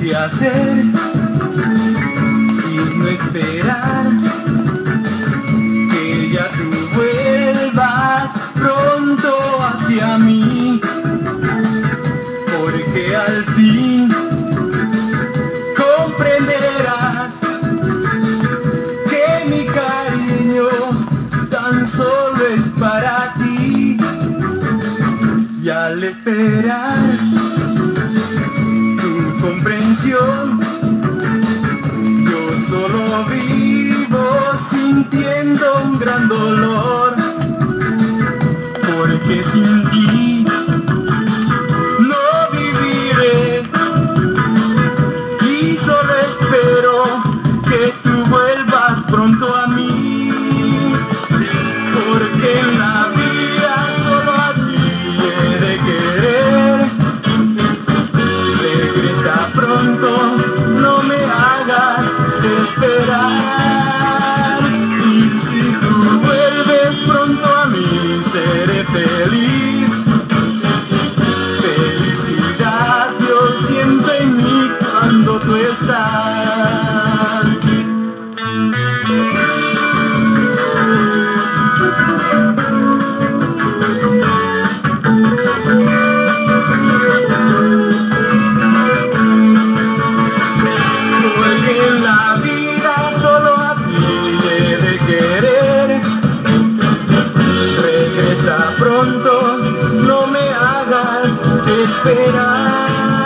qué hacer sino esperar que ya tú vuelvas pronto hacia mí, porque al fin comprenderás que mi cariño tan solo es para ti, y al esperar tu comprensión yo solo vivo sintiendo un gran dolor, porque sin ti no viviré y solo espero que tú vuelvas pronto a mí, porque en la vida solo a ti he de querer. Regresa pronto, no me hagas esperar, y si tú vuelves pronto a mí seré feliz. Felicidad yo siento en mí cuando tú estás. Porque en la vida solo a ti he de querer. Regresa pronto, no me hagas esperar.